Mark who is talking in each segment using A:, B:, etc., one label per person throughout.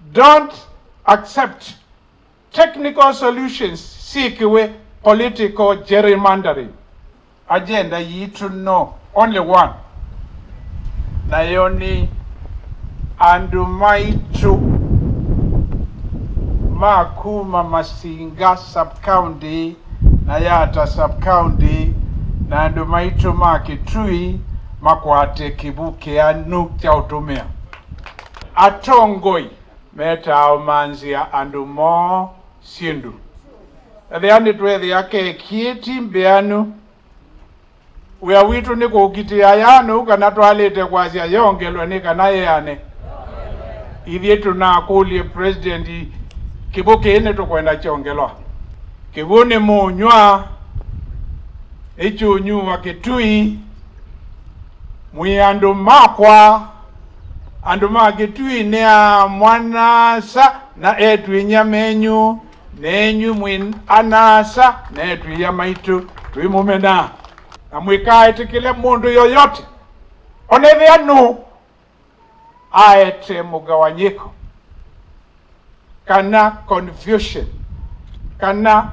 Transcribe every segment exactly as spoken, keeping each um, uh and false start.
A: don't accept technical solutions, seek away political gerrymandering. Agenda you to know only one. Nayoni andumaitu makuma Masinga sub-county nayata sub-county na andumaitu ma Kitui makwate kibuke anu kya utumia. Atongoi meta umanzia andumo sindu. Adhiani tuwezi yake kieti mbeanu Uya witu niko ukiti ayanu kanatu halete kwa zia yongelwa nika na yane. Hivi yetu na kulie president kibuke ene tukwenda chongelwa. Kibuni munywa ichu nyuwa Kitui mwiandu makwa anduma Kitui nea mwanasa na etu inyamenyu nenyu mwin anasa na etu inyamaitu tuimumena. Na mwikaete kile mundu yoyote oneve anu aete mugawanyiko kana confusion kana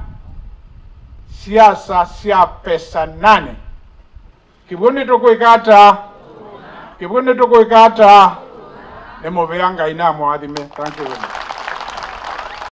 A: siasa sia pesa nane kibuni toko ikata kibuni toko ikata nemo veranga ina mwadhime. Thank you.